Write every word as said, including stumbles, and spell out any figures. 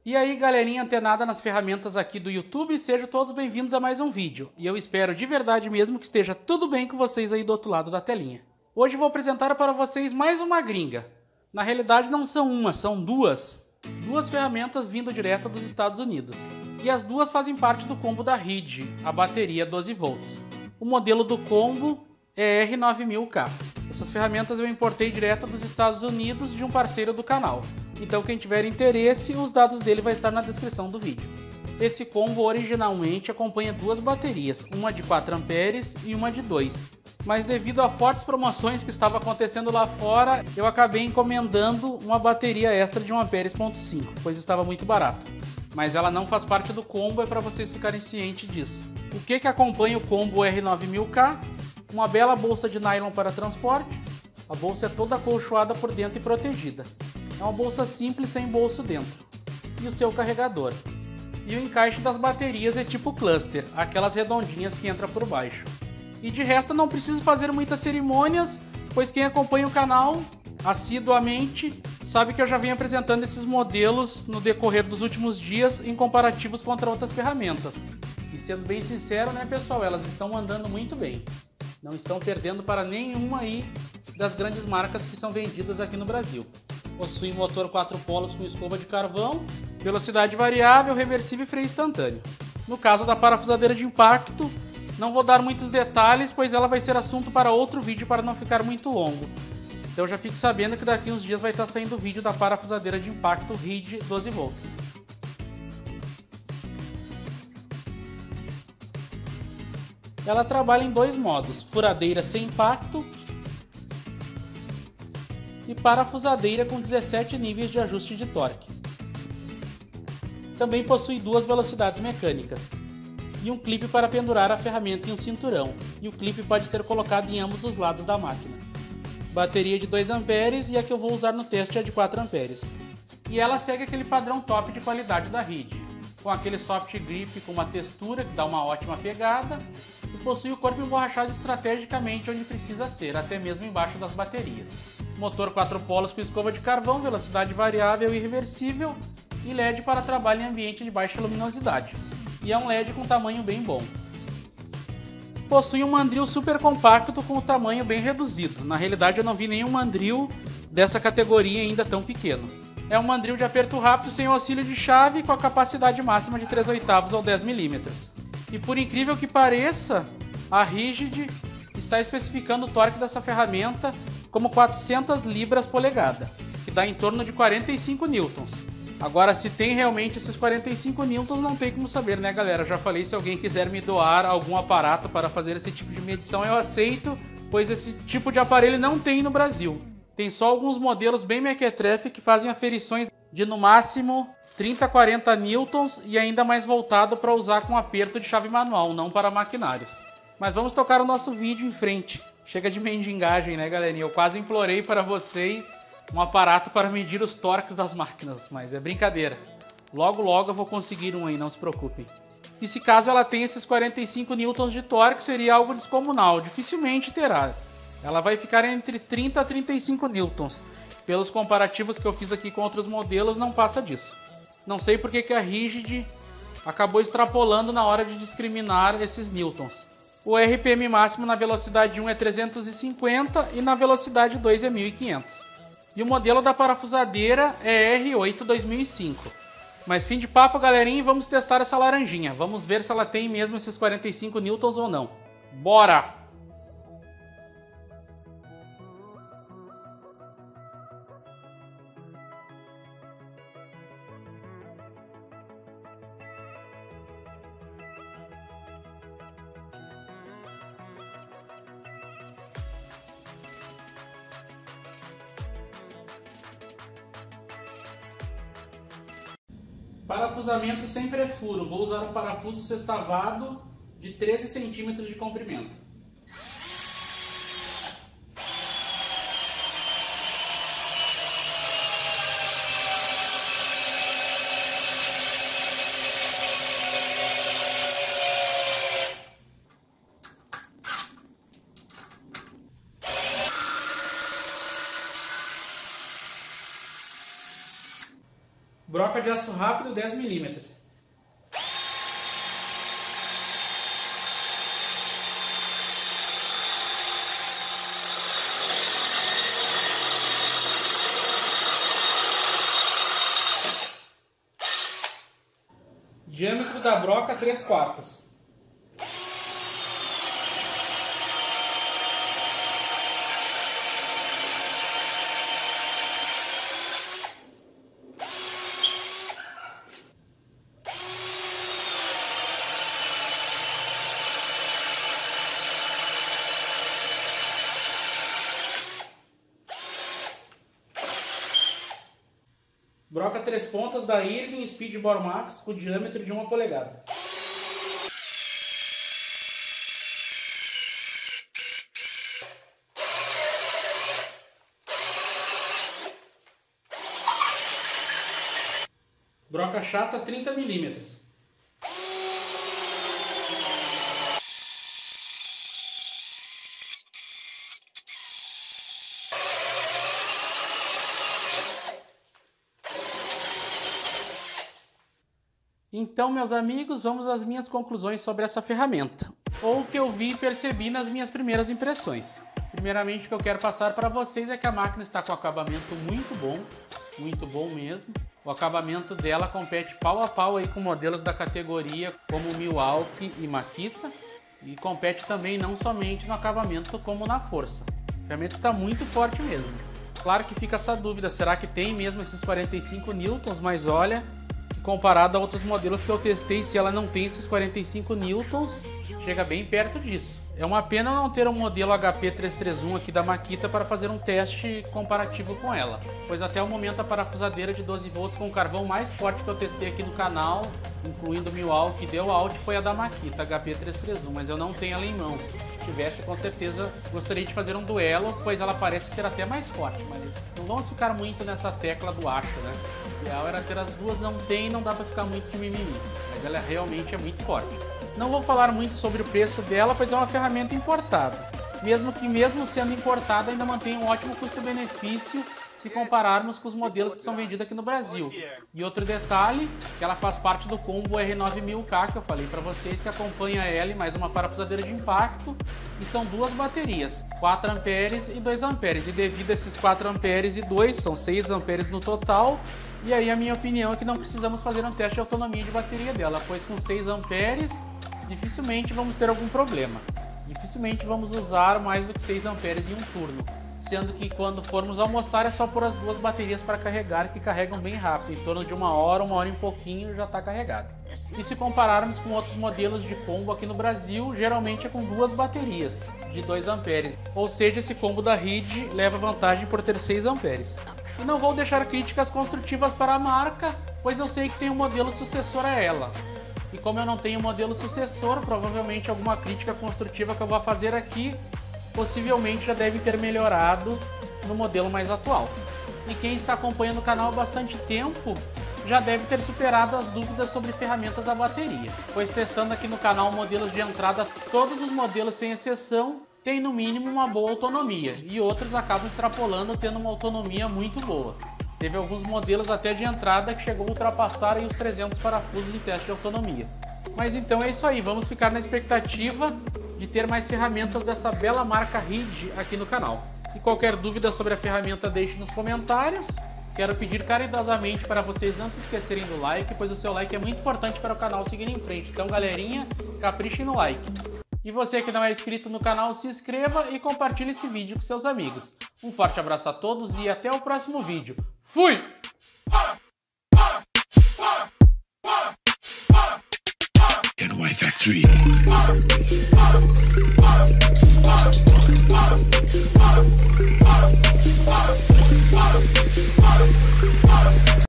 E aí, galerinha antenada nas ferramentas aqui do YouTube, sejam todos bem-vindos a mais um vídeo. E eu espero de verdade mesmo que esteja tudo bem com vocês aí do outro lado da telinha. Hoje vou apresentar para vocês mais uma gringa. Na realidade não são uma, são duas. Duas ferramentas vindo direto dos Estados Unidos. E as duas fazem parte do combo da Ridge, a bateria doze volts. O modelo do combo é R nove mil K. Essas ferramentas eu importei direto dos Estados Unidos de um parceiro do canal. Então quem tiver interesse, os dados dele vai estar na descrição do vídeo. Esse combo originalmente acompanha duas baterias, uma de quatro amperes e uma de dois. Mas devido a fortes promoções que estavam acontecendo lá fora, eu acabei encomendando uma bateria extra de um ampere ponto cinco, pois estava muito barato. Mas ela não faz parte do combo, é para vocês ficarem cientes disso. O que que acompanha o combo R nove mil K? Uma bela bolsa de nylon para transporte. A bolsa é toda acolchoada por dentro e protegida. É uma bolsa simples sem bolso dentro. E o seu carregador. E o encaixe das baterias é tipo cluster, aquelas redondinhas que entram por baixo. E de resto não preciso fazer muitas cerimônias, pois quem acompanha o canal assiduamente sabe que eu já venho apresentando esses modelos no decorrer dos últimos dias em comparativos contra outras ferramentas. E sendo bem sincero, né pessoal, elas estão andando muito bem. Não estão perdendo para nenhuma aí das grandes marcas que são vendidas aqui no Brasil. Possui motor quatro polos com escova de carvão, velocidade variável, reversível e freio instantâneo. No caso da parafusadeira de impacto, não vou dar muitos detalhes, pois ela vai ser assunto para outro vídeo para não ficar muito longo. Então já fique sabendo que daqui uns dias vai estar saindo o vídeo da parafusadeira de impacto Ridge doze volts. Ela trabalha em dois modos, furadeira sem impacto e parafusadeira com dezessete níveis de ajuste de torque. Também possui duas velocidades mecânicas e um clipe para pendurar a ferramenta em um cinturão, e o clipe pode ser colocado em ambos os lados da máquina. Bateria de dois amperes e a que eu vou usar no teste é de quatro amperes. E ela segue aquele padrão top de qualidade da Ridge, com aquele soft grip com uma textura que dá uma ótima pegada e possui o corpo emborrachado estrategicamente onde precisa ser, até mesmo embaixo das baterias. Motor quatro polos com escova de carvão, velocidade variável e reversível e L E D para trabalho em ambiente de baixa luminosidade. E é um L E D com tamanho bem bom. Possui um mandril super compacto com o tamanho bem reduzido. Na realidade eu não vi nenhum mandril dessa categoria ainda tão pequeno. É um mandril de aperto rápido sem auxílio de chave com a capacidade máxima de três oitavos ou dez milímetros. E por incrível que pareça, a Ridge está especificando o torque dessa ferramenta como quatrocentas libras polegada, que dá em torno de quarenta e cinco newtons. Agora, se tem realmente esses quarenta e cinco newtons, não tem como saber, né, galera? Eu já falei, se alguém quiser me doar algum aparato para fazer esse tipo de medição, eu aceito, pois esse tipo de aparelho não tem no Brasil. Tem só alguns modelos bem mequetrefe que fazem aferições de no máximo trinta a quarenta newtons e ainda mais voltado para usar com aperto de chave manual, não para maquinários. Mas vamos tocar o nosso vídeo em frente. Chega de mendigagem, né, galerinha? Eu quase implorei para vocês um aparato para medir os torques das máquinas, mas é brincadeira. Logo, logo eu vou conseguir um aí, não se preocupem. E se caso ela tenha esses quarenta e cinco newtons de torque, seria algo descomunal, dificilmente terá. Ela vai ficar entre trinta a trinta e cinco newtons. Pelos comparativos que eu fiz aqui com outros modelos, não passa disso. Não sei porque que a Ridge acabou extrapolando na hora de discriminar esses newtons. O R P M máximo na velocidade um é trezentos e cinquenta e na velocidade dois é mil e quinhentos. E o modelo da parafusadeira é R oito dois mil e cinco. Mas fim de papo, galerinha, e vamos testar essa laranjinha. Vamos ver se ela tem mesmo esses quarenta e cinco newtons ou não. Bora! Parafusamento sem pré-furo. Vou usar um parafuso sextavado de treze centímetros de comprimento. Broca de aço rápido dez milímetros. Diâmetro da broca três quartos. Broca três pontas da Irving Speedball Max com diâmetro de uma polegada. Broca chata trinta milímetros. Então, meus amigos, vamos às minhas conclusões sobre essa ferramenta, ou o que eu vi e percebi nas minhas primeiras impressões. Primeiramente, o que eu quero passar para vocês é que a máquina está com acabamento muito bom, muito bom mesmo. O acabamento dela compete pau a pau aí com modelos da categoria como Milwaukee e Makita, e compete também não somente no acabamento como na força. A ferramenta está muito forte mesmo. Claro que fica essa dúvida, será que tem mesmo esses quarenta e cinco newtons? Mas olha, comparado a outros modelos que eu testei, se ela não tem esses quarenta e cinco newtons, chega bem perto disso. É uma pena não ter um modelo H P trezentos e trinta e um aqui da Makita para fazer um teste comparativo com ela, pois até o momento a parafusadeira de doze volts com carvão mais forte que eu testei aqui no canal, incluindo o Milwaukee que deu out, foi a da Makita H P trezentos e trinta e um, mas eu não tenho ela em mãos. Se tivesse, com certeza gostaria de fazer um duelo, pois ela parece ser até mais forte, mas não vamos ficar muito nessa tecla do acho, né? O ideal era ter as duas, não tem, não dá pra ficar muito de mimimi, mas ela realmente é muito forte. Não vou falar muito sobre o preço dela, pois é uma ferramenta importada. Mesmo que mesmo sendo importada, ainda mantém um ótimo custo-benefício se compararmos com os modelos que são vendidos aqui no Brasil. E outro detalhe, que ela faz parte do combo R nove mil K, que eu falei para vocês, que acompanha ela e mais uma parafusadeira de impacto, e são duas baterias, quatro amperes e dois amperes, e devido a esses quatro amperes e dois, são seis amperes no total, e aí a minha opinião é que não precisamos fazer um teste de autonomia de bateria dela, pois com seis amperes, dificilmente vamos ter algum problema. Dificilmente vamos usar mais do que seis amperes em um turno, sendo que quando formos almoçar é só pôr as duas baterias para carregar, que carregam bem rápido, em torno de uma hora, uma hora e pouquinho já está carregado. E se compararmos com outros modelos de combo aqui no Brasil, geralmente é com duas baterias de dois amperes, ou seja, esse combo da Ridge leva vantagem por ter seis amperes. E não vou deixar críticas construtivas para a marca, pois eu sei que tem um modelo sucessor a ela. E como eu não tenho modelo sucessor, provavelmente alguma crítica construtiva que eu vou fazer aqui, possivelmente já deve ter melhorado no modelo mais atual. E quem está acompanhando o canal há bastante tempo, já deve ter superado as dúvidas sobre ferramentas a bateria, pois testando aqui no canal modelos de entrada, todos os modelos sem exceção têm no mínimo uma boa autonomia, e outros acabam extrapolando tendo uma autonomia muito boa. Teve alguns modelos até de entrada que chegou a ultrapassar aí os trezentos parafusos em teste de autonomia. Mas então é isso aí, vamos ficar na expectativa de ter mais ferramentas dessa bela marca Ridge aqui no canal. E qualquer dúvida sobre a ferramenta deixe nos comentários. Quero pedir caridosamente para vocês não se esquecerem do like, pois o seu like é muito importante para o canal seguir em frente. Então galerinha, caprichem no like. E você que não é inscrito no canal, se inscreva e compartilhe esse vídeo com seus amigos. Um forte abraço a todos e até o próximo vídeo. Fui! Factory.